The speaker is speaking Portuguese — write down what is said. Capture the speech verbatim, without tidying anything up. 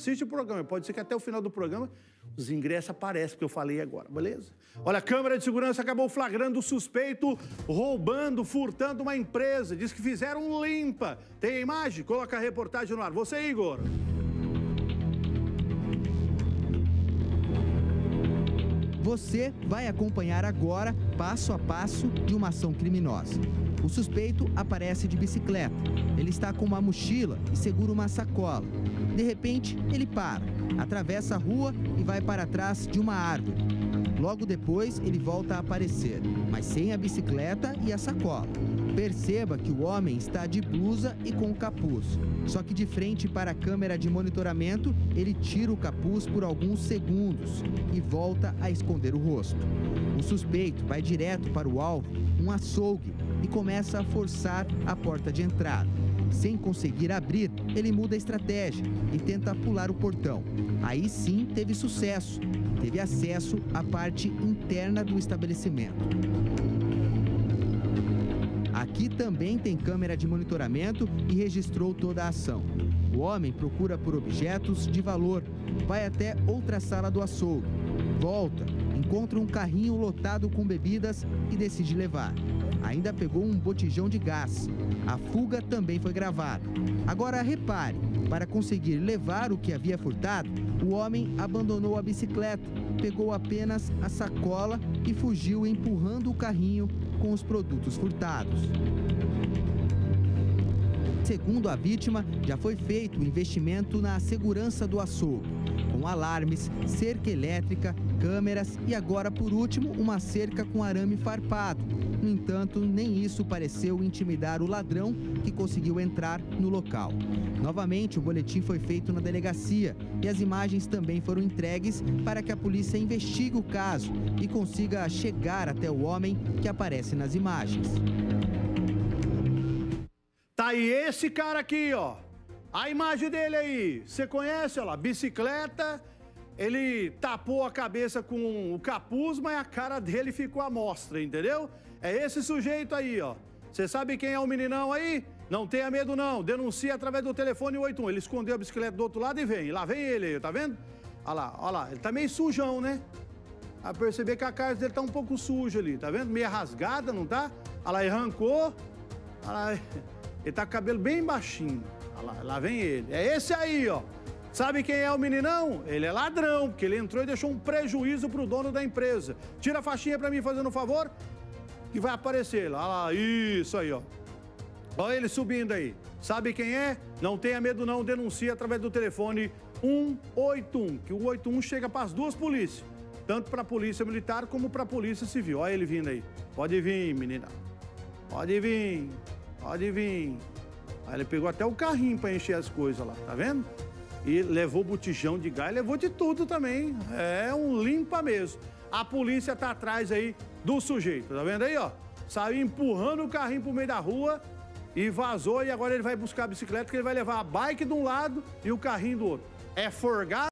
Assiste o programa, pode ser que até o final do programa os ingressos apareçam, porque eu falei agora, beleza? Olha, a câmera de segurança acabou flagrando o suspeito roubando, furtando uma empresa. Diz que fizeram limpa. Tem a imagem? Coloca a reportagem no ar. Você, Igor. Você vai acompanhar agora, passo a passo, de uma ação criminosa. O suspeito aparece de bicicleta. Ele está com uma mochila e segura uma sacola. De repente, ele para, atravessa a rua e vai para trás de uma árvore. Logo depois, ele volta a aparecer, mas sem a bicicleta e a sacola. Perceba que o homem está de blusa e com capuz. Só que de frente para a câmera de monitoramento, ele tira o capuz por alguns segundos e volta a esconder o rosto. O suspeito vai direto para o alvo, um açougue, e começa a forçar a porta de entrada. Sem conseguir abrir, ele muda a estratégia e tenta pular o portão. Aí sim teve sucesso. Teve acesso à parte interna do estabelecimento. Aqui também tem câmera de monitoramento e registrou toda a ação. O homem procura por objetos de valor, vai até outra sala do açougue, volta, encontra um carrinho lotado com bebidas e decide levar. Ainda pegou um botijão de gás. A fuga também foi gravada. Agora repare, para conseguir levar o que havia furtado, o homem abandonou a bicicleta, pegou apenas a sacola e fugiu empurrando o carrinho com os produtos furtados. Segundo a vítima, já foi feito um investimento na segurança do açougue, com alarmes, cerca elétrica, câmeras e agora, por último, uma cerca com arame farpado. No entanto, nem isso pareceu intimidar o ladrão que conseguiu entrar no local. Novamente, o boletim foi feito na delegacia e as imagens também foram entregues para que a polícia investigue o caso e consiga chegar até o homem que aparece nas imagens. Tá aí esse cara aqui, ó. A imagem dele aí. Você conhece, olha lá, bicicleta. Ele tapou a cabeça com o capuz, mas a cara dele ficou à mostra, entendeu? É esse sujeito aí, ó. Você sabe quem é o meninão aí? Não tenha medo, não. Denuncia através do telefone oito um. Ele escondeu a bicicleta do outro lado e vem. Lá vem ele aí, tá vendo? Olha lá, olha lá. Ele tá meio sujão, né? A perceber que a cara dele tá um pouco suja ali, tá vendo? Meio rasgada, não tá? Olha lá, ele arrancou. Olha lá, ele tá com o cabelo bem baixinho. Olha lá, lá vem ele. É esse aí, ó. Sabe quem é o meninão? Ele é ladrão, porque ele entrou e deixou um prejuízo pro dono da empresa. Tira a faixinha pra mim, fazendo um favor, que vai aparecer lá. Olha lá, isso aí, ó. Olha ele subindo aí. Sabe quem é? Não tenha medo não, denuncia através do telefone um oito um, que o oito um chega para as duas polícias, tanto para a polícia militar como para a polícia civil. Olha ele vindo aí. Pode vir, menina. Pode vir. Pode vir. Aí ele pegou até o carrinho para encher as coisas lá, tá vendo? E levou botijão de gás, levou de tudo também. É um limpa mesmo. A polícia tá atrás aí do sujeito, tá vendo aí, ó? Saiu empurrando o carrinho pro meio da rua e vazou, e agora ele vai buscar a bicicleta, porque ele vai levar a bike de um lado e o carrinho do outro. É forgado.